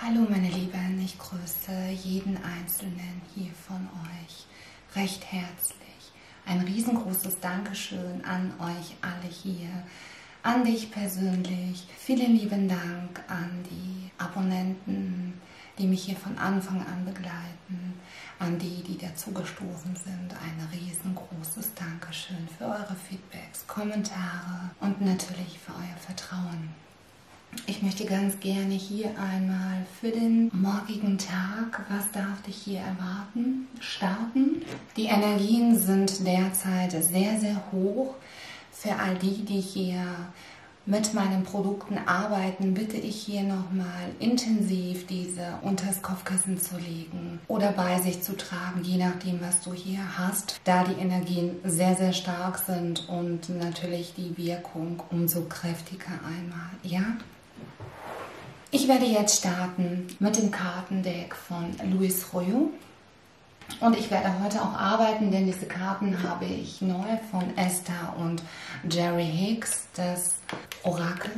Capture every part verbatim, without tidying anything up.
Hallo meine Lieben, ich grüße jeden Einzelnen hier von euch recht herzlich. Ein riesengroßes Dankeschön an euch alle hier, an dich persönlich. Vielen lieben Dank an die Abonnenten, die mich hier von Anfang an begleiten, an die, die dazugestoßen sind. Ein riesengroßes Dankeschön für eure Feedbacks, Kommentare und natürlich für euer Vertrauen. Ich möchte ganz gerne hier einmal für den morgigen Tag, was darf dich hier erwarten, starten. Die Energien sind derzeit sehr, sehr hoch. Für all die, die hier mit meinen Produkten arbeiten, bitte ich hier nochmal intensiv diese unter das Kopfkissen zu legen oder bei sich zu tragen, je nachdem, was du hier hast, da die Energien sehr, sehr stark sind und natürlich die Wirkung umso kräftiger einmal, ja? Ich werde jetzt starten mit dem Kartendeck von Luis Royo und ich werde heute auch arbeiten, denn diese Karten habe ich neu von Esther und Jerry Hicks, das Orakel.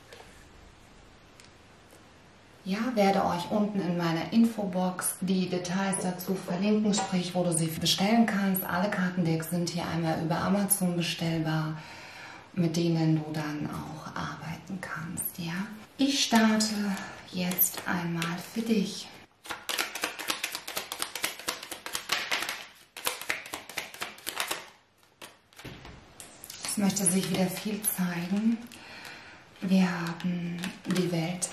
Ja, werde euch unten in meiner Infobox die Details dazu verlinken, sprich, wo du sie bestellen kannst. Alle Kartendecks sind hier einmal über Amazon bestellbar, mit denen du dann auch arbeiten kannst, ja. Ich starte jetzt einmal für dich. Es möchte sich wieder viel zeigen. Wir haben die Welt,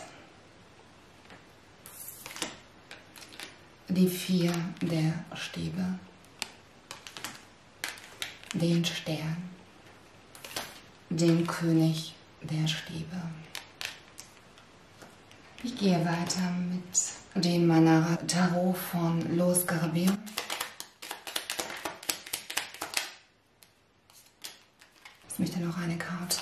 die vier der Stäbe, den Stern, den König der Stäbe. Ich gehe weiter mit dem Manara Tarot von Los Garabeo. Jetzt möchte noch eine Karte.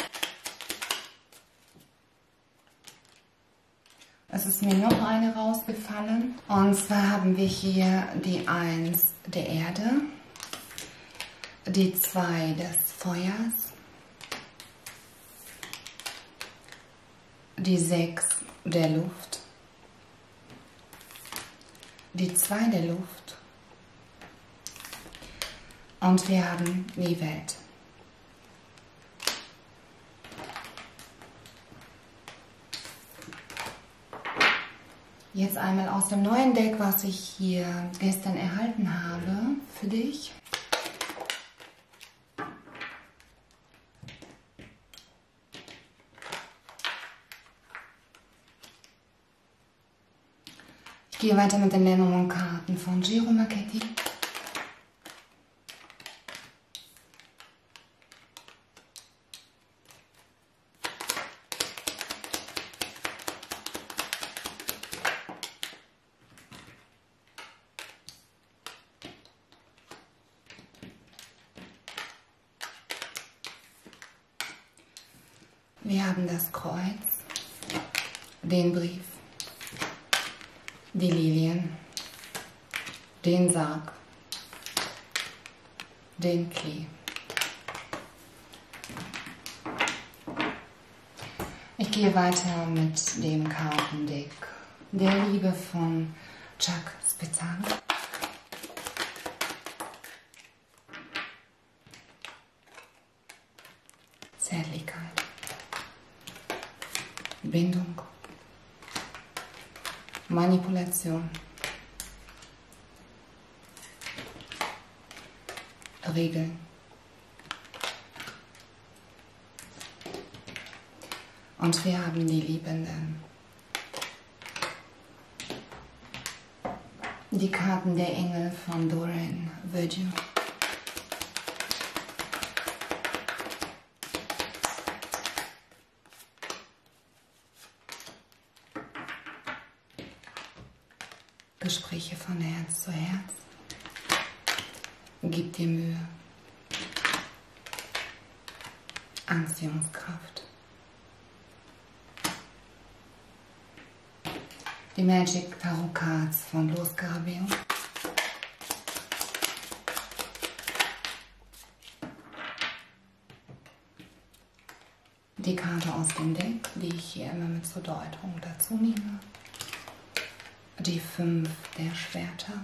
Es ist mir noch eine rausgefallen. Und zwar haben wir hier die eins der Erde, die zwei des Feuers, die sechs der Luft, die zwei der Luft und wir haben die Welt. Jetzt einmal aus dem neuen Deck, was ich hier gestern erhalten habe für dich. Ich gehe weiter mit den Lenormand-Karten von Giro Marchetti. Wir haben das Kreuz, den Brief, die Lilien, den Sarg, den Klee. Ich gehe weiter mit dem Kartendeck der Liebe von Chuck Spezzano. Zärtlichkeit, Bindung, Manipulation, Regeln, und wir haben die Liebenden. Die Karten der Engel von Dorian Virgil. Gespräche von Herz zu Herz. Gib dir Mühe. Anziehungskraft. Die Magic Tarot Cards von Los Garabeo. Die Karte aus dem Deck, die ich hier immer mit zur Deutung dazu nehme. die fünf der Schwerter,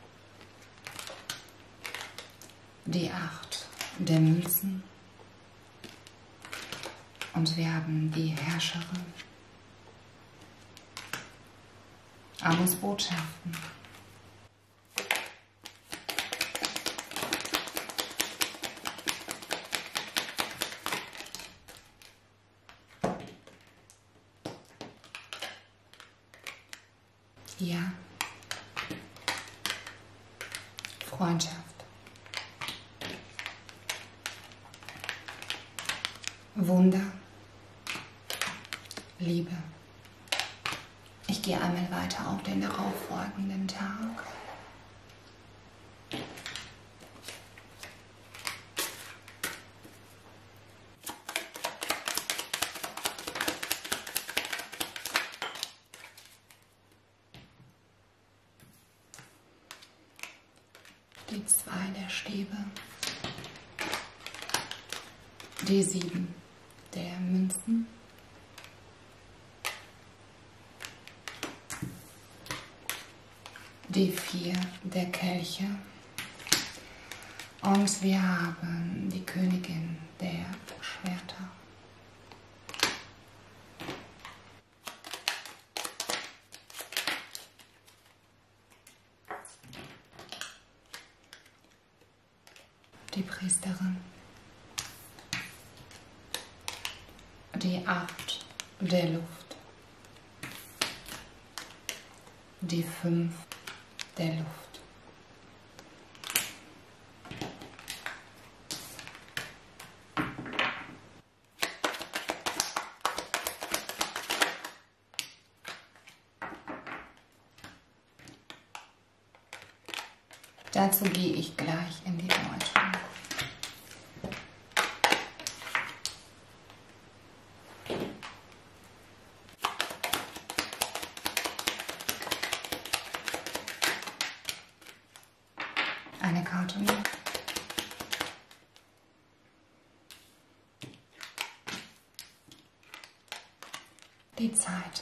die acht der Münzen und wir haben die Herrscherin. Amos Botschaften. Ja. Freundschaft. Wunder. Liebe. Ich gehe einmal weiter auf den darauffolgenden Tag. Die zwei der Stäbe, die sieben der Münzen, die vier der Kelche und wir haben die Königin der Schwerter. Die Priesterin, die acht der Luft, die fünf der Luft, dazu gehe ich gleich in die Deutung. Eine Karte mehr. Die Zeit.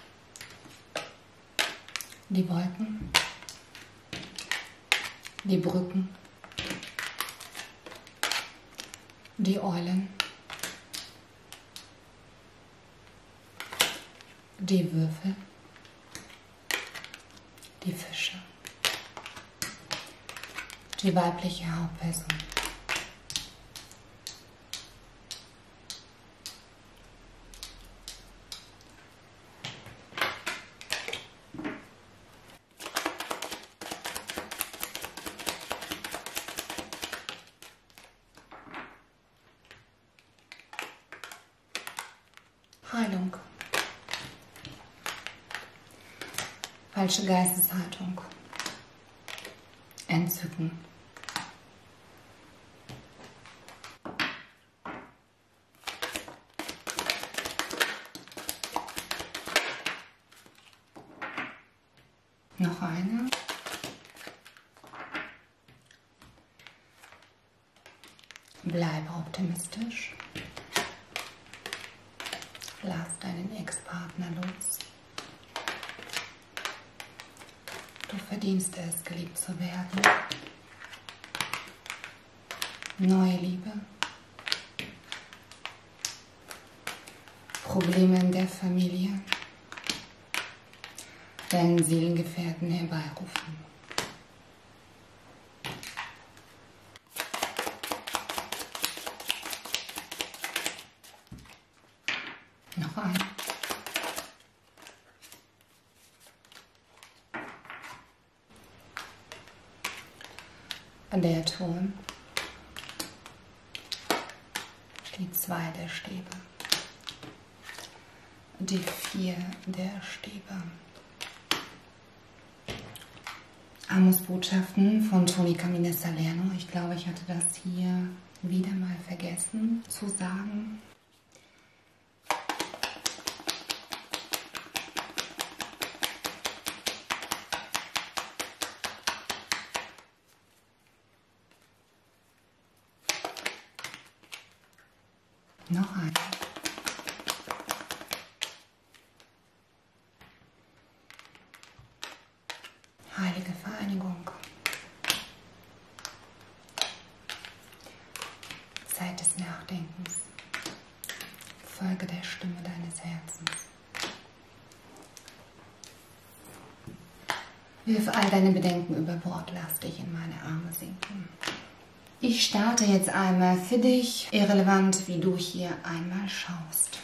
Die Wolken. Die Brücken. Die Eulen. Die Würfel. Die Fische. Die weibliche Hauptperson. Heilung. Falsche Geisteshaltung. Entzücken. Noch eine. Bleibe optimistisch. Lass deinen Ex-Partner los. Du verdienst es, geliebt zu werden. Neue Liebe. Probleme in der Familie. Deinen Seelengefährten herbeirufen. Noch ein. Der Turm. Die zwei der Stäbe. Die vier der Stäbe. Amos Botschaften von Tony Camines Salerno. Ich glaube, ich hatte das hier wieder mal vergessen zu sagen. Noch ein. Reinigung. Zeit des Nachdenkens. Folge der Stimme deines Herzens. Wirf all deine Bedenken über Bord, lass dich in meine Arme sinken. Ich starte jetzt einmal für dich, irrelevant, wie du hier einmal schaust.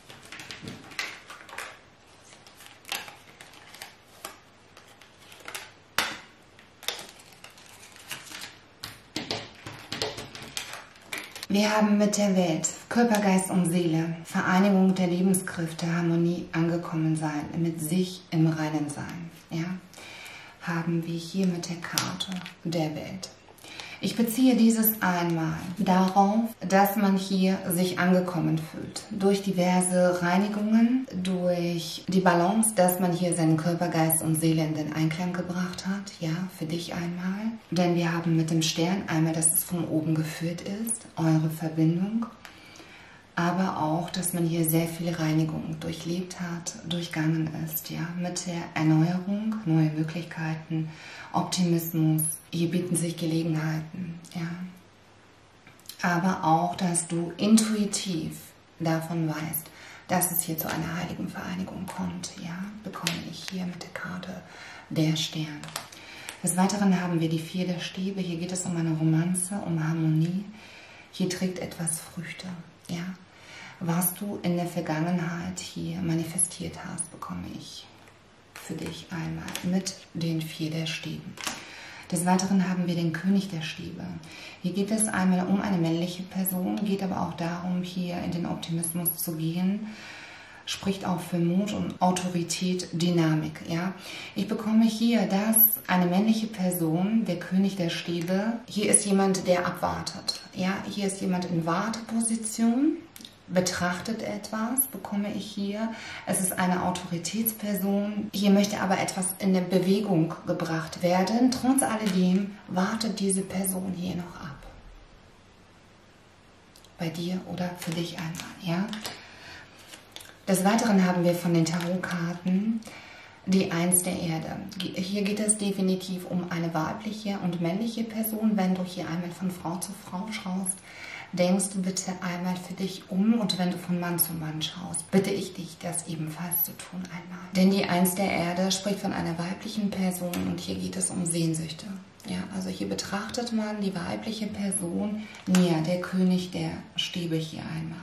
Wir haben mit der Welt, Körper, Geist und Seele, Vereinigung der Lebenskräfte, Harmonie, angekommen sein, mit sich im Reinen sein. Ja? Haben wir hier mit der Karte der Welt. Ich beziehe dieses einmal darauf, dass man hier sich angekommen fühlt. Durch diverse Reinigungen, durch die Balance, dass man hier seinen Körper, Geist und Seele in den Einklang gebracht hat. Ja, für dich einmal. Denn wir haben mit dem Stern einmal, dass es von oben geführt ist, eure Verbindung. Aber auch, dass man hier sehr viel Reinigung durchlebt hat, durchgangen ist. Ja, mit der Erneuerung, neue Möglichkeiten, Optimismus. Hier bieten sich Gelegenheiten, ja. Aber auch, dass du intuitiv davon weißt, dass es hier zu einer heiligen Vereinigung kommt, ja, bekomme ich hier mit der Karte der Stern. Des Weiteren haben wir die vier der Stäbe. Hier geht es um eine Romanze, um Harmonie. Hier trägt etwas Früchte, ja. Was du in der Vergangenheit hier manifestiert hast, bekomme ich für dich einmal mit den vier der Stäben. Des Weiteren haben wir den König der Stäbe. Hier geht es einmal um eine männliche Person, geht aber auch darum, hier in den Optimismus zu gehen. Spricht auch für Mut und Autorität, Dynamik. Ja? Ich bekomme hier, dass eine männliche Person, der König der Stäbe, hier ist jemand, der abwartet. Ja? Hier ist jemand in Warteposition. Betrachtet etwas, bekomme ich hier. Es ist eine Autoritätsperson. Hier möchte aber etwas in der Bewegung gebracht werden. Trotz alledem wartet diese Person hier noch ab. Bei dir oder für dich einmal, ja? Des Weiteren haben wir von den Tarotkarten die Eins der Erde. Hier geht es definitiv um eine weibliche und männliche Person. Wenn du hier einmal von Frau zu Frau schaust, denkst du bitte einmal für dich um, und wenn du von Mann zu Mann schaust, bitte ich dich, das ebenfalls zu tun einmal. Denn die Eins der Erde spricht von einer weiblichen Person und hier geht es um Sehnsüchte. Ja, also hier betrachtet man die weibliche Person näher, der König der Stäbe hier einmal.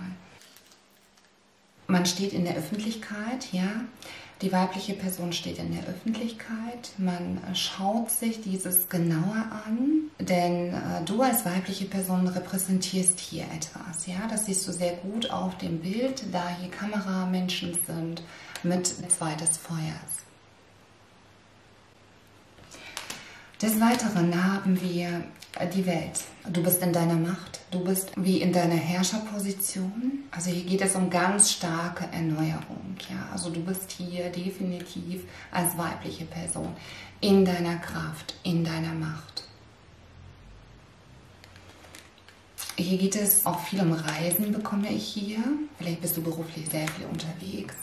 Man steht in der Öffentlichkeit, ja. Die weibliche Person steht in der Öffentlichkeit, man schaut sich dieses genauer an, denn äh, du als weibliche Person repräsentierst hier etwas. Ja? Das siehst du sehr gut auf dem Bild, da hier Kameramenschen sind mit zwei des Feuers. Des Weiteren haben wir die Welt. Du bist in deiner Macht, du bist wie in deiner Herrscherposition. Also hier geht es um ganz starke Erneuerung. Ja? Also du bist hier definitiv als weibliche Person in deiner Kraft, in deiner Macht. Hier geht es auch viel um Reisen, bekomme ich hier. Vielleicht bist du beruflich sehr viel unterwegs.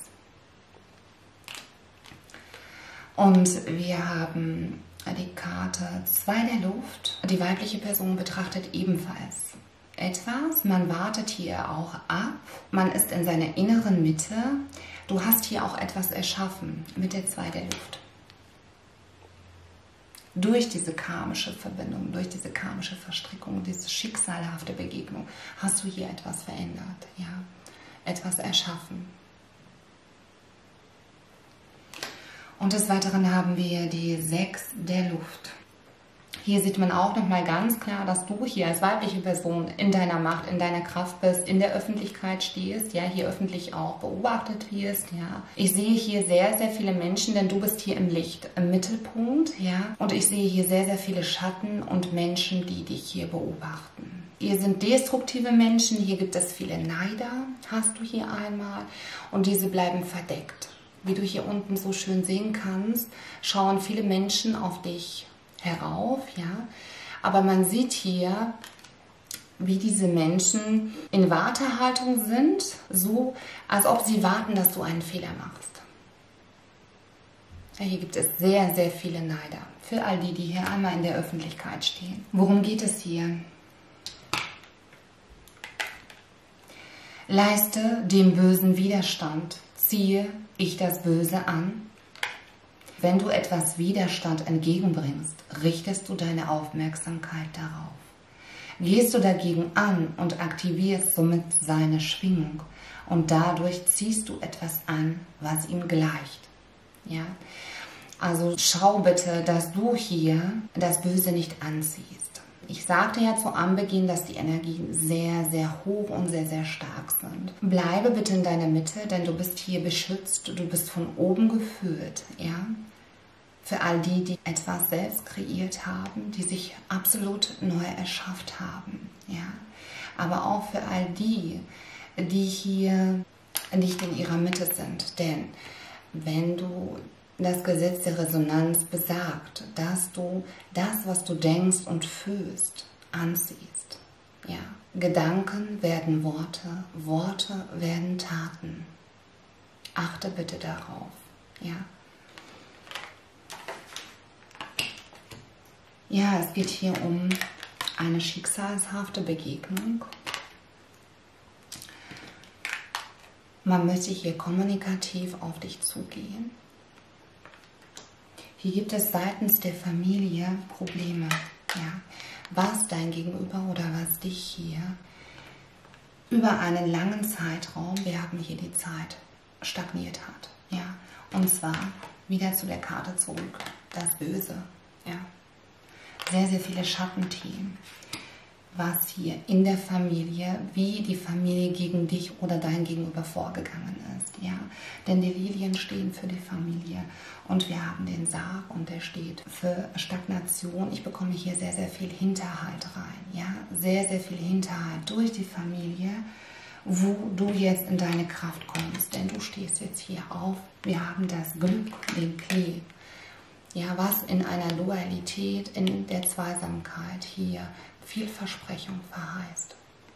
Und wir haben die Karte zwei der Luft. Die weibliche Person betrachtet ebenfalls etwas. Man wartet hier auch ab. Man ist in seiner inneren Mitte. Du hast hier auch etwas erschaffen mit der zwei der Luft. Durch diese karmische Verbindung, durch diese karmische Verstrickung, diese schicksalhafte Begegnung hast du hier etwas verändert, ja, etwas erschaffen. Und des Weiteren haben wir die sechs der Luft. Hier sieht man auch nochmal ganz klar, dass du hier als weibliche Person in deiner Macht, in deiner Kraft bist, in der Öffentlichkeit stehst, ja, hier öffentlich auch beobachtet wirst, ja. Ich sehe hier sehr, sehr viele Menschen, denn du bist hier im Licht, im Mittelpunkt, ja. Und ich sehe hier sehr, sehr viele Schatten und Menschen, die dich hier beobachten. Hier sind destruktive Menschen, hier gibt es viele Neider, hast du hier einmal, und diese bleiben verdeckt. Wie du hier unten so schön sehen kannst, schauen viele Menschen auf dich herauf, ja. Aber man sieht hier, wie diese Menschen in Wartehaltung sind, so als ob sie warten, dass du einen Fehler machst. Ja, hier gibt es sehr, sehr viele Neider. Für all die, die hier einmal in der Öffentlichkeit stehen. Worum geht es hier? Leiste dem Bösen Widerstand. Ziehe ich das Böse an? Wenn du etwas Widerstand entgegenbringst, richtest du deine Aufmerksamkeit darauf. Gehst du dagegen an und aktivierst somit seine Schwingung und dadurch ziehst du etwas an, was ihm gleicht. Ja? Also schau bitte, dass du hier das Böse nicht anziehst. Ich sagte ja zu Anbeginn, dass die Energien sehr, sehr hoch und sehr, sehr stark sind. Bleibe bitte in deiner Mitte, denn du bist hier beschützt, du bist von oben geführt. Ja? Für all die, die etwas selbst kreiert haben, die sich absolut neu erschafft haben. Ja? Aber auch für all die, die hier nicht in ihrer Mitte sind. Denn wenn du das Gesetz der Resonanz besagt, dass du das, was du denkst und fühlst, anziehst. Ja? Gedanken werden Worte, Worte werden Taten. Achte bitte darauf. Ja? Ja, es geht hier um eine schicksalshafte Begegnung. Man möchte hier kommunikativ auf dich zugehen. Hier gibt es seitens der Familie Probleme. Ja, was dein Gegenüber oder was dich hier über einen langen Zeitraum, wir haben hier die Zeit, stagniert hat. Ja, und zwar wieder zu der Karte zurück, das Böse. Ja. Sehr, sehr viele Schattenthemen, was hier in der Familie, wie die Familie gegen dich oder dein Gegenüber vorgegangen ist. Ja? Denn die Lilien stehen für die Familie und wir haben den Sarg und der steht für Stagnation. Ich bekomme hier sehr, sehr viel Hinterhalt rein. Ja? Sehr, sehr viel Hinterhalt durch die Familie, wo du jetzt in deine Kraft kommst. Denn du stehst jetzt hier auf. Wir haben das Glück, den Klee. Ja, was in einer Loyalität, in der Zweisamkeit hier viel Versprechung verheißt.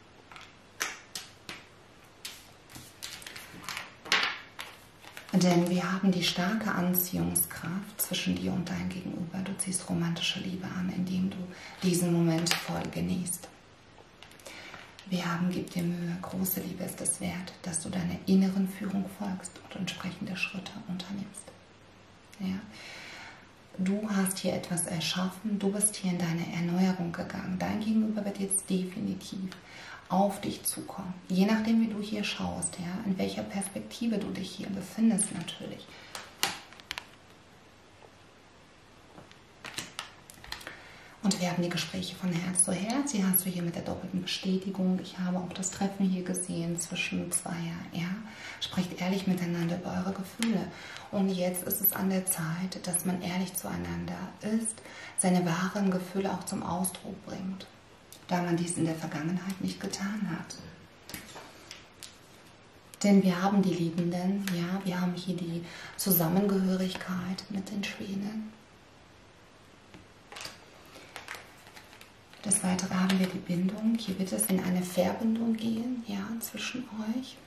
Denn wir haben die starke Anziehungskraft zwischen dir und dein Gegenüber. Du ziehst romantische Liebe an, indem du diesen Moment voll genießt. Wir haben, gib dir Mühe, große Liebe ist es wert, dass du deiner inneren Führung folgst und entsprechende Schritte unternimmst. Ja. Du hast hier etwas erschaffen, du bist hier in deine Erneuerung gegangen. Dein Gegenüber wird jetzt definitiv auf dich zukommen. Je nachdem, wie du hier schaust, ja, in welcher Perspektive du dich hier befindest natürlich. Und wir haben die Gespräche von Herz zu Herz. Hier hast du hier mit der doppelten Bestätigung. Ich habe auch das Treffen hier gesehen zwischen Zweier. Ja? Sprecht ehrlich miteinander über eure Gefühle. Und jetzt ist es an der Zeit, dass man ehrlich zueinander ist, seine wahren Gefühle auch zum Ausdruck bringt, da man dies in der Vergangenheit nicht getan hat. Denn wir haben die Liebenden, ja, wir haben hier die Zusammengehörigkeit mit den Schwänen. Des Weiteren haben wir die Bindung. Hier wird es in eine Verbindung gehen, ja, zwischen euch.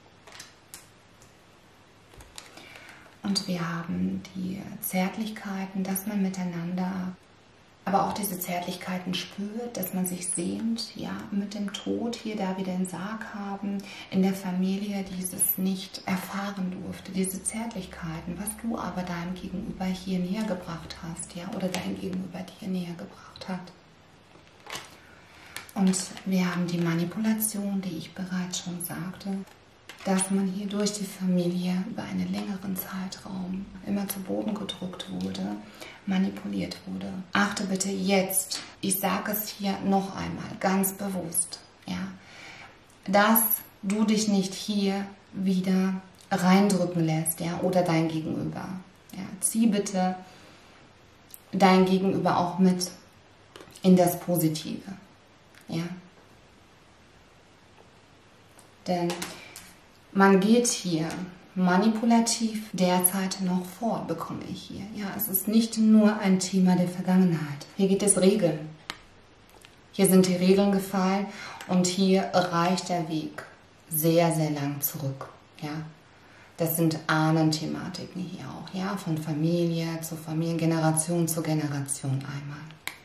Und wir haben die Zärtlichkeiten, dass man miteinander, aber auch diese Zärtlichkeiten spürt, dass man sich sehnt, ja, mit dem Tod hier, da wir den Sarg haben, in der Familie dieses nicht erfahren durfte, diese Zärtlichkeiten, was du aber deinem Gegenüber hier näher gebracht hast, ja, oder dein Gegenüber dir näher gebracht hat. Und wir haben die Manipulation, die ich bereits schon sagte, dass man hier durch die Familie über einen längeren Zeitraum immer zu Boden gedrückt wurde, manipuliert wurde. Achte bitte jetzt, ich sage es hier noch einmal ganz bewusst, ja, dass du dich nicht hier wieder reindrücken lässt, ja, oder dein Gegenüber. Ja, zieh bitte dein Gegenüber auch mit in das Positive. Ja. Denn man geht hier manipulativ derzeit noch vor, bekomme ich hier. Ja, es ist nicht nur ein Thema der Vergangenheit. Hier geht es Regeln. Hier sind die Regeln gefallen und hier reicht der Weg sehr, sehr lang zurück. Ja. Das sind Ahnenthematiken hier auch, ja, von Familie zu Familie, Generation zu Generation einmal.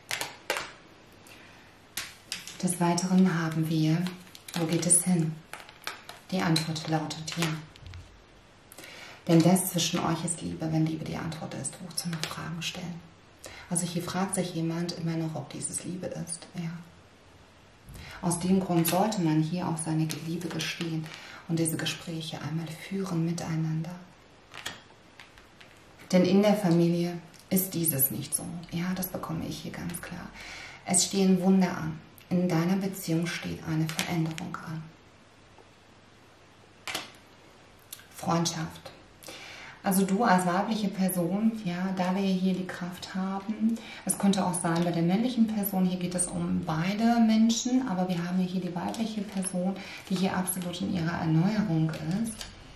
Des Weiteren haben wir, wo geht es hin? Die Antwort lautet ja. Denn das zwischen euch ist Liebe, wenn Liebe die Antwort ist. Wozu noch Fragen stellen? Also hier fragt sich jemand immer noch, ob dieses Liebe ist. Ja. Aus dem Grund sollte man hier auch seine Liebe gestehen und diese Gespräche einmal führen miteinander. Denn in der Familie ist dieses nicht so. Ja, das bekomme ich hier ganz klar. Es stehen Wunder an. In deiner Beziehung steht eine Veränderung an. Freundschaft. Also du als weibliche Person, ja, da wir hier die Kraft haben, es könnte auch sein bei der männlichen Person, hier geht es um beide Menschen, aber wir haben hier die weibliche Person, die hier absolut in ihrer Erneuerung ist.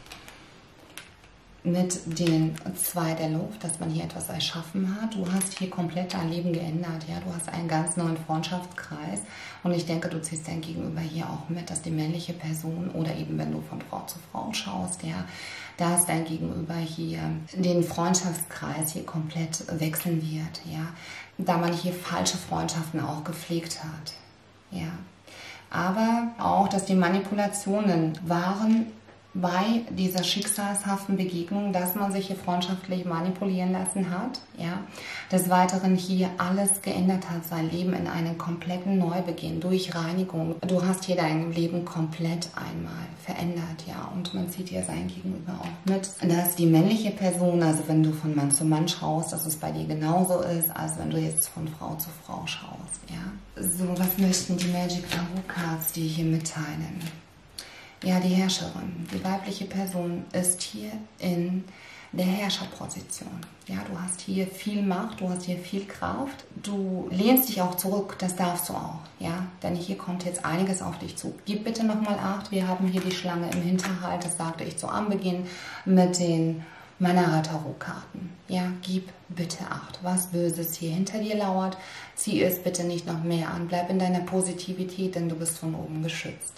Mit den zwei der Luft, dass man hier etwas erschaffen hat. Du hast hier komplett dein Leben geändert. Ja? Du hast einen ganz neuen Freundschaftskreis. Und ich denke, du ziehst dein Gegenüber hier auch mit, dass die männliche Person oder eben wenn du von Frau zu Frau schaust, ja, da ist dein Gegenüber hier den Freundschaftskreis hier komplett wechseln wird. Ja? Da man hier falsche Freundschaften auch gepflegt hat. Ja? Aber auch, dass die Manipulationen waren, bei dieser schicksalshaften Begegnung, dass man sich hier freundschaftlich manipulieren lassen hat, ja, des Weiteren hier alles geändert hat, sein Leben in einen kompletten Neubeginn durch Reinigung. Du hast hier dein Leben komplett einmal verändert, ja, und man sieht hier sein Gegenüber auch mit, dass die männliche Person, also wenn du von Mann zu Mann schaust, dass es bei dir genauso ist, als wenn du jetzt von Frau zu Frau schaust, ja. So, was möchten die Magic Tarot Cards dir hier mitteilen? Ja, die Herrscherin, die weibliche Person ist hier in der Herrscherposition. Ja, du hast hier viel Macht, du hast hier viel Kraft. Du lehnst dich auch zurück, das darfst du auch. Ja, denn hier kommt jetzt einiges auf dich zu. Gib bitte nochmal Acht, wir haben hier die Schlange im Hinterhalt, das sagte ich zu Anbeginn mit den Manara-Tarot-Karten. Ja, gib bitte Acht, was Böses hier hinter dir lauert. Zieh es bitte nicht noch mehr an, bleib in deiner Positivität, denn du bist von oben geschützt.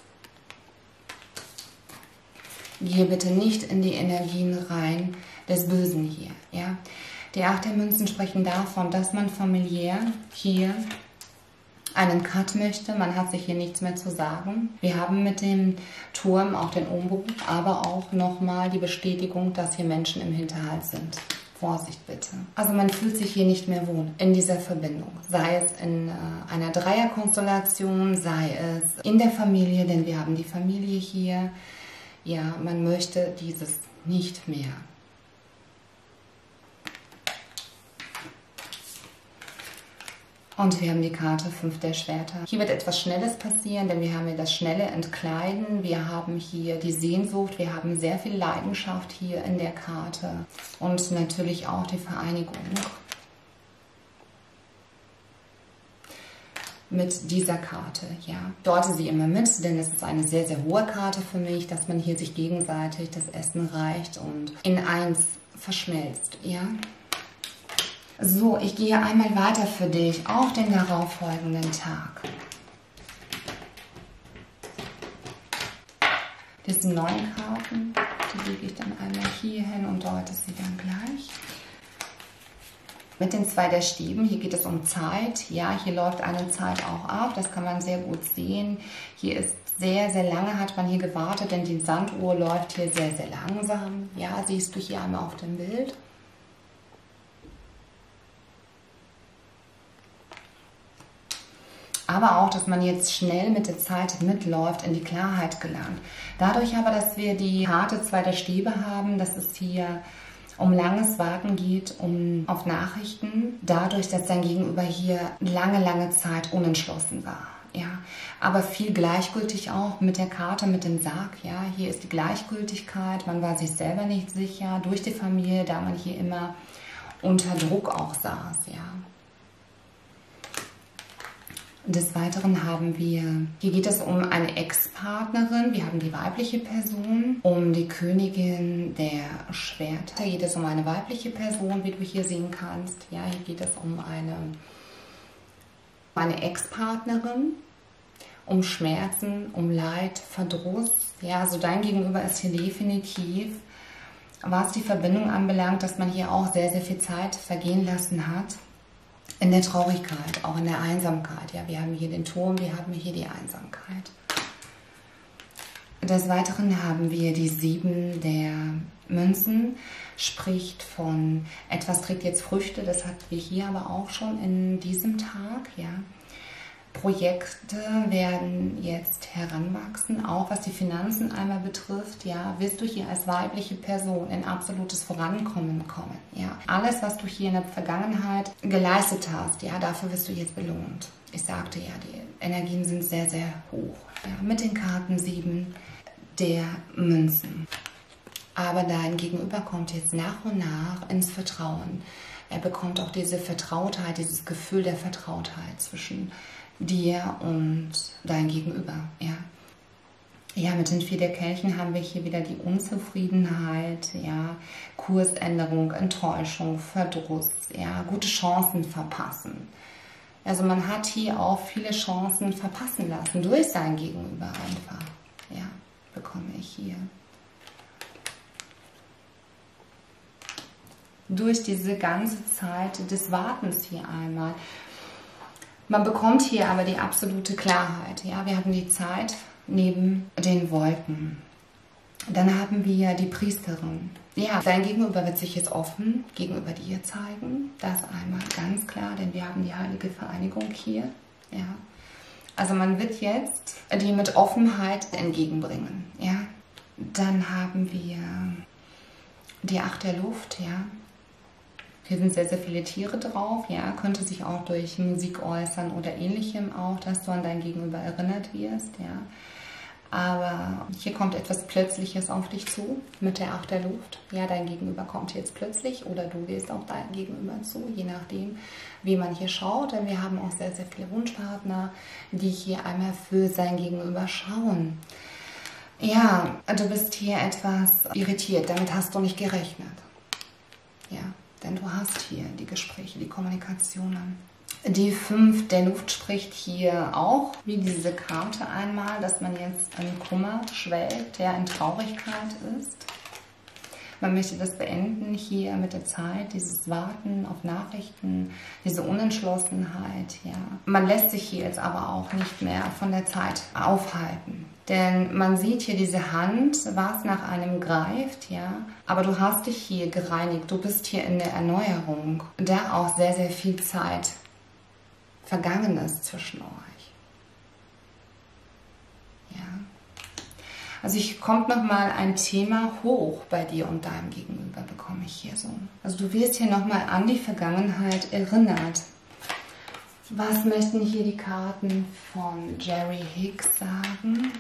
Gehe bitte nicht in die Energien rein des Bösen hier. Ja? Die Acht der Münzen sprechen davon, dass man familiär hier einen Cut möchte. Man hat sich hier nichts mehr zu sagen. Wir haben mit dem Turm auch den Umbruch, aber auch nochmal die Bestätigung, dass hier Menschen im Hinterhalt sind. Vorsicht bitte. Also man fühlt sich hier nicht mehr wohl in dieser Verbindung. Sei es in äh, einer Dreierkonstellation, sei es in der Familie, denn wir haben die Familie hier. Ja, man möchte dieses nicht mehr. Und wir haben die Karte fünf der Schwerter. Hier wird etwas Schnelles passieren, denn wir haben hier das schnelle Entkleiden. Wir haben hier die Sehnsucht, wir haben sehr viel Leidenschaft hier in der Karte. Und natürlich auch die Vereinigung. Mit dieser Karte, ja. Deute sie immer mit, denn es ist eine sehr, sehr hohe Karte für mich, dass man hier sich gegenseitig das Essen reicht und in eins verschmelzt, ja. So, ich gehe einmal weiter für dich auf den darauffolgenden Tag. Diese neuen Karten, die lege ich dann einmal hier hin und deute sie dann gleich. Mit den zwei der Stäben, hier geht es um Zeit. Ja, hier läuft eine Zeit auch ab, das kann man sehr gut sehen. Hier ist sehr, sehr lange hat man hier gewartet, denn die Sanduhr läuft hier sehr, sehr langsam. Ja, siehst du hier einmal auf dem Bild. Aber auch, dass man jetzt schnell mit der Zeit mitläuft, in die Klarheit gelangt. Dadurch aber, dass wir die Karte zwei der Stäbe haben, dass es hier um langes Warten geht, um auf Nachrichten, dadurch, dass dein Gegenüber hier lange, lange Zeit unentschlossen war. Ja, aber viel gleichgültig auch mit der Karte, mit dem Sarg. Ja, hier ist die Gleichgültigkeit, man war sich selber nicht sicher, durch die Familie, da man hier immer unter Druck auch saß. Ja. Des Weiteren haben wir, hier geht es um eine Ex-Partnerin, wir haben die weibliche Person, um die Königin der Schwerter. Hier geht es um eine weibliche Person, wie du hier sehen kannst. Ja, hier geht es um eine, eine Ex-Partnerin, um Schmerzen, um Leid, Verdruss. Ja, also dein Gegenüber ist hier definitiv was die Verbindung anbelangt, dass man hier auch sehr, sehr viel Zeit vergehen lassen hat. In der Traurigkeit, auch in der Einsamkeit. Ja, wir haben hier den Turm, wir haben hier die Einsamkeit. Des Weiteren haben wir die sieben der Münzen, spricht von etwas trägt jetzt Früchte, das hatten wir hier aber auch schon in diesem Tag. Ja. Projekte werden jetzt heranwachsen, auch was die Finanzen einmal betrifft. Ja, wirst du hier als weibliche Person in absolutes Vorankommen kommen. Ja, alles, was du hier in der Vergangenheit geleistet hast, ja, dafür wirst du jetzt belohnt. Ich sagte ja, die Energien sind sehr, sehr hoch. Ja, mit den Karten sieben der Münzen. Aber dein Gegenüber kommt jetzt nach und nach ins Vertrauen. Er bekommt auch diese Vertrautheit, dieses Gefühl der Vertrautheit zwischen dir und dein Gegenüber. Ja. Ja, mit den vier der Kelchen haben wir hier wieder die Unzufriedenheit, ja, Kursänderung, Enttäuschung, Verdruss, ja, gute Chancen verpassen. Also man hat hier auch viele Chancen verpassen lassen durch sein Gegenüber einfach. Ja, bekomme ich hier. Durch diese ganze Zeit des Wartens hier einmal. Man bekommt hier aber die absolute Klarheit. Ja? Wir haben die Zeit neben den Wolken. Dann haben wir die Priesterin. Ja, dein Gegenüber wird sich jetzt offen gegenüber dir zeigen. Das einmal ganz klar, denn wir haben die heilige Vereinigung hier. Ja? Also man wird jetzt die mit Offenheit entgegenbringen. Ja? Dann haben wir die Acht der Luft. Ja? Hier sind sehr, sehr viele Tiere drauf, ja, könnte sich auch durch Musik äußern oder ähnlichem auch, dass du an dein Gegenüber erinnert wirst, ja. Aber hier kommt etwas Plötzliches auf dich zu mit der Acht der Luft. Ja, dein Gegenüber kommt jetzt plötzlich oder du wirst auch dein Gegenüber zu, je nachdem, wie man hier schaut. Denn wir haben auch sehr, sehr viele Wunschpartner, die hier einmal für sein Gegenüber schauen. Ja, du bist hier etwas irritiert, damit hast du nicht gerechnet. Ja. Denn du hast hier die Gespräche, die Kommunikationen. Die fünf der Luft spricht hier auch, wie diese Karte einmal, dass man jetzt in Kummer schwelgt, der in Traurigkeit ist. Man möchte das beenden hier mit der Zeit, dieses Warten auf Nachrichten, diese Unentschlossenheit. Ja. Man lässt sich hier jetzt aber auch nicht mehr von der Zeit aufhalten. Denn man sieht hier diese Hand, was nach einem greift, ja. Aber du hast dich hier gereinigt, du bist hier in der Erneuerung, da auch sehr, sehr viel Zeit vergangen ist zwischen euch. Ja. Also ich kommt nochmal ein Thema hoch bei dir und deinem Gegenüber, bekomme ich hier so. Also du wirst hier nochmal an die Vergangenheit erinnert. Was möchten hier die Karten von Jerry Hicks sagen?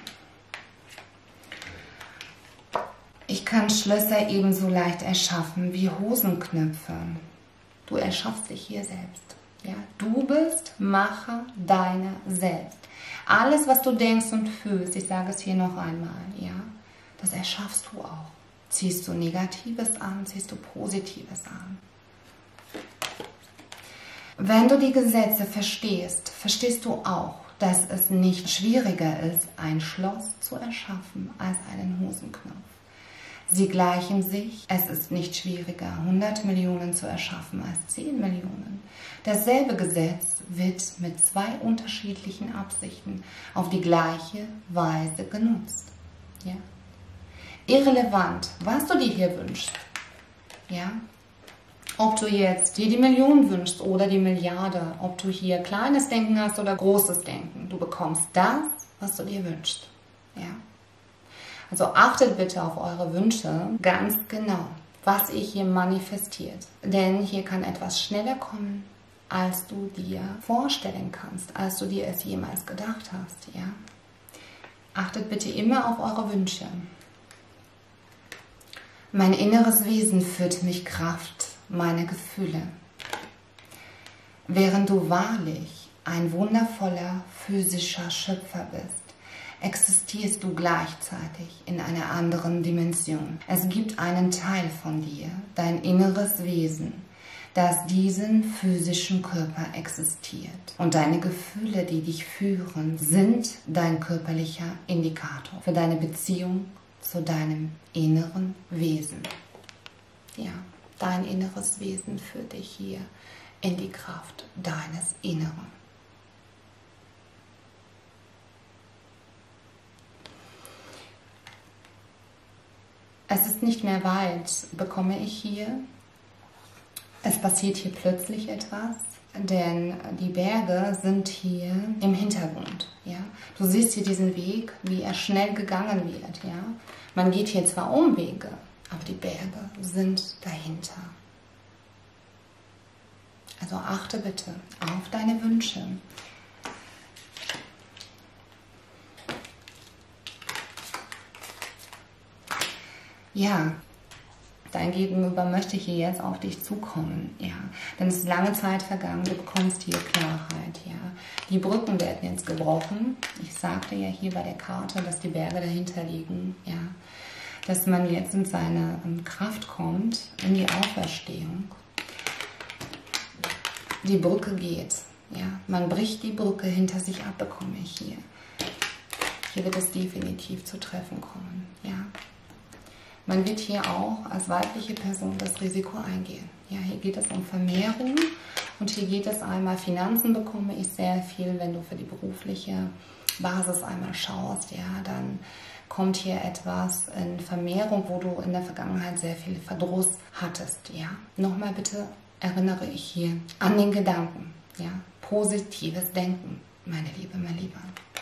Ich kann Schlösser ebenso leicht erschaffen wie Hosenknöpfe. Du erschaffst dich hier selbst. Ja? Du bist Macher deiner selbst. Alles, was du denkst und fühlst, ich sage es hier noch einmal, ja, das erschaffst du auch. Ziehst du Negatives an, ziehst du Positives an. Wenn du die Gesetze verstehst, verstehst du auch, dass es nicht schwieriger ist, ein Schloss zu erschaffen als einen Hosenknopf. Sie gleichen sich. Es ist nicht schwieriger, hundert Millionen zu erschaffen als zehn Millionen. Dasselbe Gesetz wird mit zwei unterschiedlichen Absichten auf die gleiche Weise genutzt. Ja? Irrelevant, was du dir hier wünschst. Ja? Ob du jetzt dir die Million wünschst oder die Milliarde, ob du hier kleines Denken hast oder großes Denken, du bekommst das, was du dir wünschst. Ja? Also achtet bitte auf eure Wünsche ganz genau, was ihr hier manifestiert. Denn hier kann etwas schneller kommen, als du dir vorstellen kannst, als du dir es jemals gedacht hast. Ja? Achtet bitte immer auf eure Wünsche. Mein inneres Wesen führt mich Kraft, meine Gefühle. Während du wahrlich ein wundervoller physischer Schöpfer bist, existierst du gleichzeitig in einer anderen Dimension. Es gibt einen Teil von dir, dein inneres Wesen, das diesen physischen Körper existiert. Und deine Gefühle, die dich führen, sind dein körperlicher Indikator für deine Beziehung zu deinem inneren Wesen. dein inneres Wesen führt dich hier in die Kraft deines Inneren. Es ist nicht mehr weit, bekomme ich hier. Es passiert hier plötzlich etwas, denn die Berge sind hier im Hintergrund. Ja? Du siehst hier diesen Weg, wie er schnell gegangen wird. Ja? Man geht hier zwar Umwege, aber die Berge sind dahinter. Also achte bitte auf deine Wünsche. Ja, dein Gegenüber möchte hier jetzt auf dich zukommen, ja, denn es ist lange Zeit vergangen, du bekommst hier Klarheit, ja. Die Brücken werden jetzt gebrochen. Ich sagte ja hier bei der Karte, dass die Berge dahinter liegen, ja, dass man jetzt in seine Kraft kommt, in die Auferstehung. Die Brücke geht, ja, man bricht die Brücke hinter sich ab, bekomme ich hier. Hier wird es definitiv zu Treffen kommen, ja. Man wird hier auch als weibliche Person das Risiko eingehen. Ja, hier geht es um Vermehrung und hier geht es einmal, Finanzen bekomme ich sehr viel, wenn du für die berufliche Basis einmal schaust, ja, dann kommt hier etwas in Vermehrung, wo du in der Vergangenheit sehr viel Verdruss hattest, ja. Nochmal bitte erinnere ich hier an den Gedanken, ja, positives Denken, meine Liebe, mein Lieber.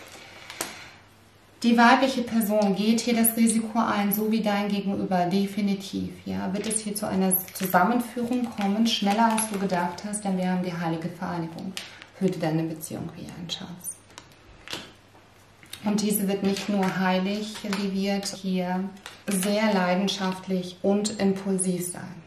Die weibliche Person geht hier das Risiko ein, so wie dein Gegenüber, definitiv. Ja, wird es hier zu einer Zusammenführung kommen, schneller als du gedacht hast, denn wir haben die heilige Vereinigung. Hüte deine Beziehung wie ein Schatz. Und diese wird nicht nur heilig, die wird hier sehr leidenschaftlich und impulsiv sein.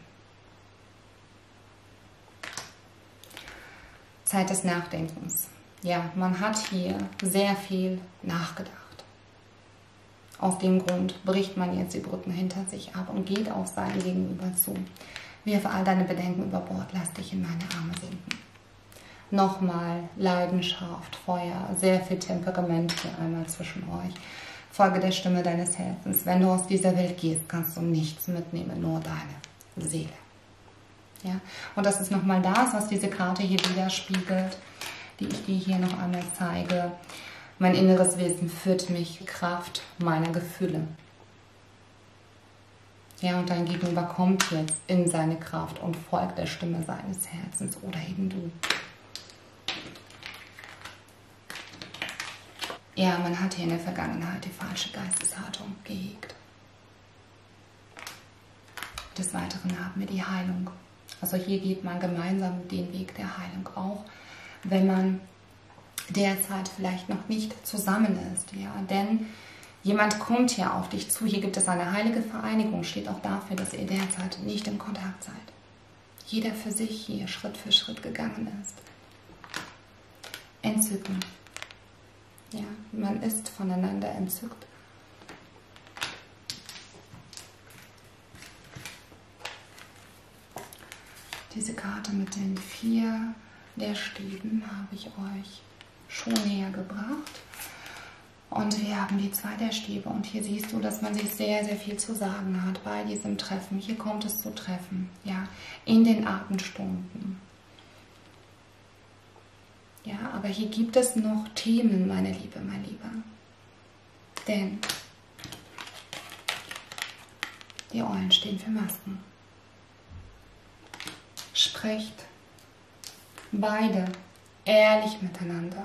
Zeit des Nachdenkens. Ja, man hat hier sehr viel nachgedacht. Aus dem Grund bricht man jetzt die Brücken hinter sich ab und geht auf sein Gegenüber zu. Wirf all deine Bedenken über Bord, lass dich in meine Arme sinken. Nochmal Leidenschaft, Feuer, sehr viel Temperament hier einmal zwischen euch. Folge der Stimme deines Herzens. Wenn du aus dieser Welt gehst, kannst du nichts mitnehmen, nur deine Seele. Ja? Und das ist nochmal das, was diese Karte hier widerspiegelt, die ich dir hier noch einmal zeige. Mein inneres Wesen führt mich Kraft meiner Gefühle. Ja, und dein Gegenüber kommt jetzt in seine Kraft und folgt der Stimme seines Herzens oder eben du. Ja, man hat hier in der Vergangenheit die falsche Geisteshaltung gehegt. Des Weiteren haben wir die Heilung. Also hier geht man gemeinsam den Weg der Heilung, auch wenn man derzeit vielleicht noch nicht zusammen ist, ja, denn jemand kommt hier auf dich zu, hier gibt es eine heilige Vereinigung, steht auch dafür, dass ihr derzeit nicht im Kontakt seid. Jeder für sich hier Schritt für Schritt gegangen ist. Entzücken. Ja, man ist voneinander entzückt. Diese Karte mit den vier der Stäben habe ich euch schon näher gebracht. Und wir haben die zwei der Stäbe und hier siehst du, dass man sich sehr, sehr viel zu sagen hat bei diesem Treffen. Hier kommt es zu Treffen, ja, in den Abendstunden. Ja, aber hier gibt es noch Themen, meine Liebe, mein Lieber. Denn die Eulen stehen für Masken. Sprecht beide ehrlich miteinander.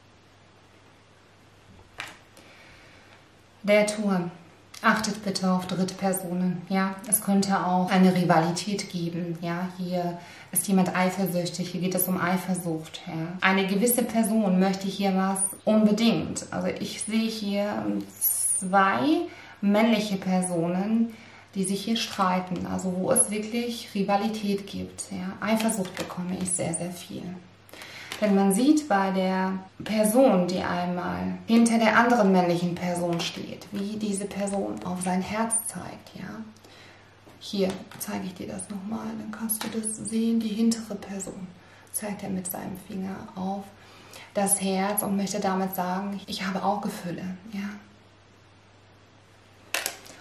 Der Turm. Achtet bitte auf Drittpersonen. Ja, es könnte auch eine Rivalität geben. Ja, hier ist jemand eifersüchtig. Hier geht es um Eifersucht. Ja. Eine gewisse Person möchte hier was unbedingt. Also ich sehe hier zwei männliche Personen, die sich hier streiten. Also wo es wirklich Rivalität gibt. Ja. Eifersucht bekomme ich sehr, sehr viel. Denn man sieht bei der Person, die einmal hinter der anderen männlichen Person steht, wie diese Person auf sein Herz zeigt. Ja? Hier zeige ich dir das nochmal, dann kannst du das sehen. Die hintere Person zeigt er mit seinem Finger auf das Herz und möchte damit sagen, ich habe auch Gefühle. Ja?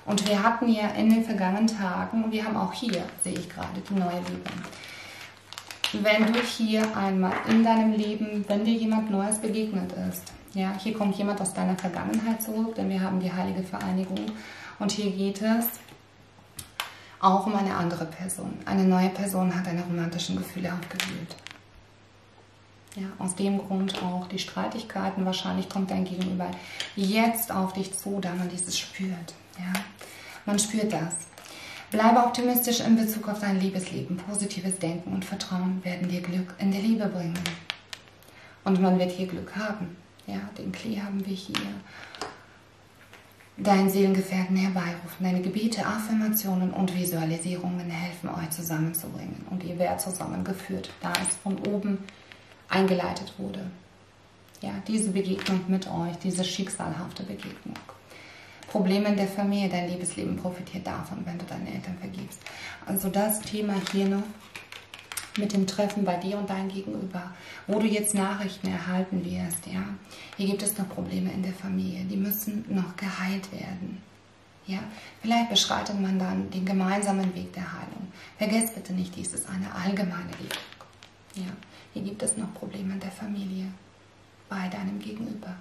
Und wir hatten ja in den vergangenen Tagen, und wir haben auch hier, sehe ich gerade, die neue Liebe. Wenn du hier einmal in deinem Leben, wenn dir jemand Neues begegnet ist, ja, hier kommt jemand aus deiner Vergangenheit zurück, denn wir haben die heilige Vereinigung und hier geht es auch um eine andere Person. Eine neue Person hat deine romantischen Gefühle aufgewühlt. Ja, aus dem Grund auch die Streitigkeiten. Wahrscheinlich kommt dein Gegenüber jetzt auf dich zu, da man dieses spürt. Ja, man spürt das. Bleibe optimistisch in Bezug auf dein Liebesleben. Positives Denken und Vertrauen werden dir Glück in der Liebe bringen. Und man wird hier Glück haben. Ja, den Klee haben wir hier. Deinen Seelengefährten herbeirufen. Deine Gebete, Affirmationen und Visualisierungen helfen euch zusammenzubringen. Und ihr werdet zusammengeführt, da es von oben eingeleitet wurde. Ja, diese Begegnung mit euch, diese schicksalhafte Begegnung. Probleme in der Familie, dein Liebesleben profitiert davon, wenn du deinen Eltern vergibst. Also das Thema hier noch mit dem Treffen bei dir und deinem Gegenüber, wo du jetzt Nachrichten erhalten wirst. Ja, hier gibt es noch Probleme in der Familie, die müssen noch geheilt werden. Ja, vielleicht beschreitet man dann den gemeinsamen Weg der Heilung. Vergesst bitte nicht, dies ist eine allgemeine Legung. Ja, hier gibt es noch Probleme in der Familie, bei deinem Gegenüber.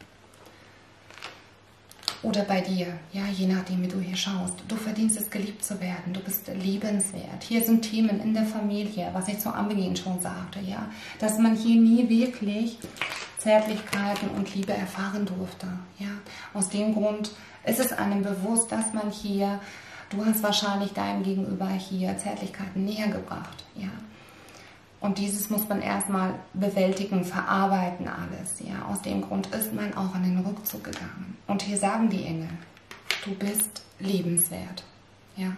Oder bei dir, ja, je nachdem, wie du hier schaust. Du verdienst es, geliebt zu werden. Du bist liebenswert. Hier sind Themen in der Familie, was ich zu Anbeginn schon sagte, ja, dass man hier nie wirklich Zärtlichkeiten und Liebe erfahren durfte. Ja. Aus dem Grund ist es einem bewusst, dass man hier, du hast wahrscheinlich deinem Gegenüber hier Zärtlichkeiten näher gebracht. Ja. Und dieses muss man erstmal bewältigen, verarbeiten alles. Ja. Aus dem Grund ist man auch in den Rückzug gegangen. Und hier sagen die Engel, du bist liebenswert. Ja.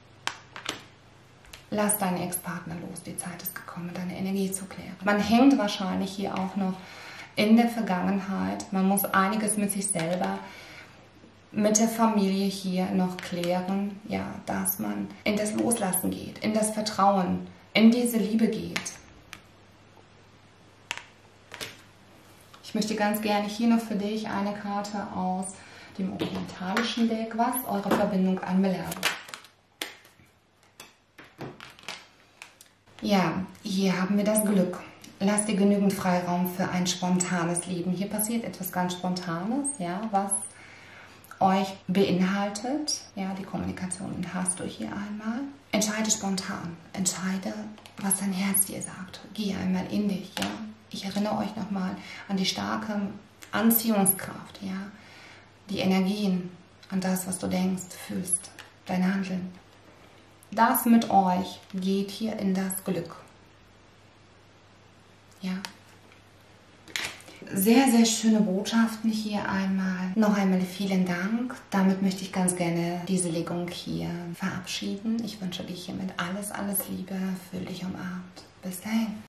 Lass deinen Ex-Partner los, die Zeit ist gekommen, deine Energie zu klären. Man hängt wahrscheinlich hier auch noch in der Vergangenheit. Man muss einiges mit sich selber, mit der Familie hier noch klären, ja, dass man in das Loslassen geht, in das Vertrauen, in diese Liebe geht. Ich möchte ganz gerne hier noch für dich eine Karte aus dem orientalischen Deck, was eure Verbindung anbelangt. Ja, hier haben wir das Glück. Lasst dir genügend Freiraum für ein spontanes Leben. Hier passiert etwas ganz Spontanes, ja, was euch beinhaltet. Ja, die Kommunikation hast du hier einmal. Entscheide spontan. Entscheide, was dein Herz dir sagt. Geh einmal in dich, ja. Ich erinnere euch nochmal an die starke Anziehungskraft, ja. Die Energien, an das, was du denkst, fühlst, dein Handeln. Das mit euch geht hier in das Glück. Ja. Sehr, sehr schöne Botschaften hier einmal. Noch einmal vielen Dank. Damit möchte ich ganz gerne diese Legung hier verabschieden. Ich wünsche dir hiermit alles, alles Liebe. Fühl dich umarmt. Bis dahin.